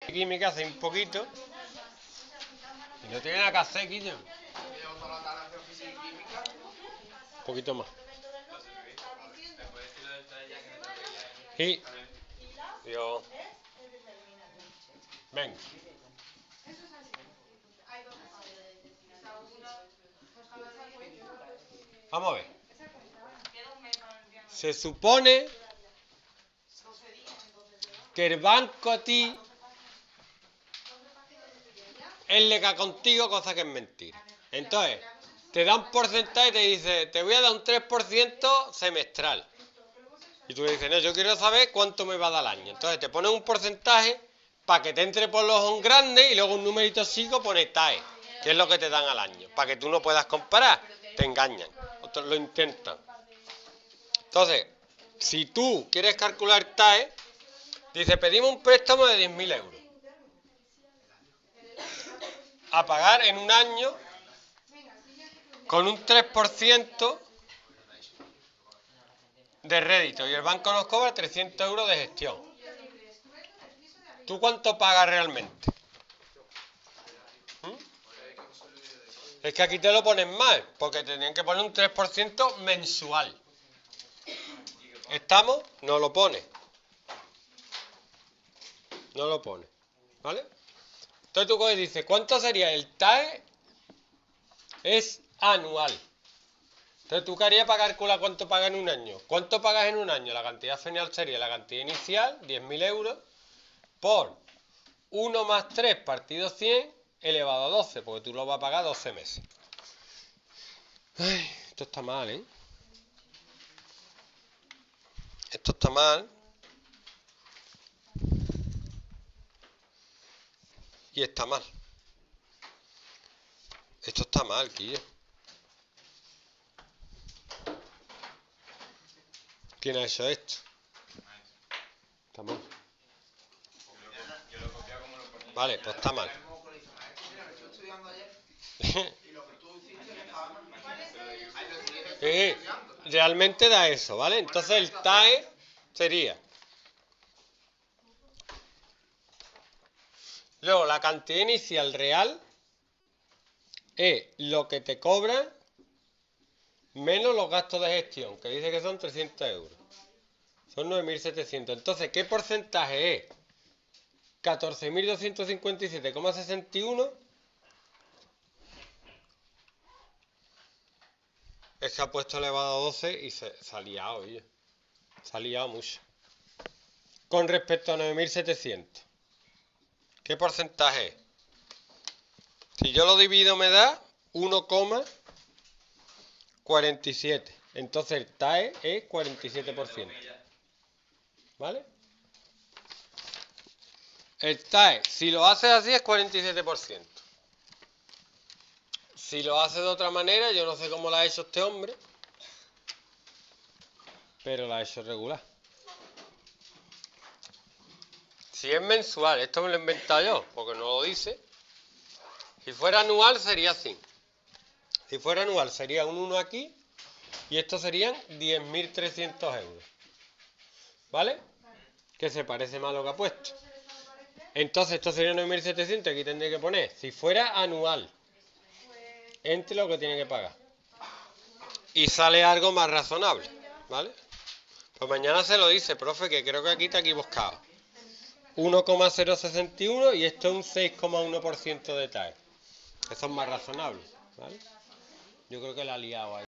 Química hace un poquito y no tiene nada que hacer, Guillo. Un poquito más. Y yo. Venga. Vamos a ver. Se supone que el banco a ti es legal contigo, cosa que es mentira. Entonces, te da un porcentaje y te dice, te voy a dar un 3% semestral. Y tú le dices, no, yo quiero saber cuánto me va a dar al año. Entonces te ponen un porcentaje para que te entre por los ojos grandes y luego un numerito chico pone TAE, que es lo que te dan al año. Para que tú no puedas comparar, te engañan. Otros lo intentan. Entonces, si tú quieres calcular TAE, dice, pedimos un préstamo de 10.000 euros. A pagar en un año con un 3% de rédito y el banco nos cobra 300 euros de gestión. ¿Tú cuánto pagas realmente? Es que aquí te lo ponen mal, porque tenían que poner un 3% mensual. ¿Estamos? No lo pone. No lo pone. ¿Vale? Entonces tú dices, ¿cuánto sería? El TAE es anual. Entonces tú querías para calcular cuánto pagas en un año. ¿Cuánto pagas en un año? La cantidad final sería la cantidad inicial, 10.000 euros, por 1 más 3 partido 100 elevado a 12, porque tú lo vas a pagar 12 meses. Ay, esto está mal, ¿eh? Esto está mal. Y está mal. Esto está mal, Guille. ¿Quién ha hecho esto? Está mal. Vale, pues está mal. Realmente da eso, ¿vale? Entonces el TAE sería. Luego, la cantidad inicial real es lo que te cobran menos los gastos de gestión, que dice que son 300 euros. Son 9.700. Entonces, ¿qué porcentaje es? 14.257,61. Es que ha puesto elevado a 12 y se ha liado, oye. Se ha liado mucho. Con respecto a 9.700. ¿Qué porcentaje es? Si yo lo divido me da 1,47. Entonces el TAE es 47%. ¿Vale? El TAE, si lo haces así, es 47%. Si lo hace de otra manera, yo no sé cómo lo ha hecho este hombre, pero lo ha hecho regular. Si es mensual, esto me lo he inventado yo, porque no lo dice. Si fuera anual sería así. Si fuera anual sería un 1 aquí y estos serían 10.300 euros. ¿Vale? Que se parece más a lo que ha puesto. Entonces esto sería 9.700, aquí tendría que poner, si fuera anual, entre lo que tiene que pagar. Y sale algo más razonable, ¿vale? Pues mañana se lo dice, profe, que creo que aquí está equivocado. 1,061 y esto es un 6,1% de TAE. Eso es más razonable, ¿vale? Yo creo que la ha liado ahí.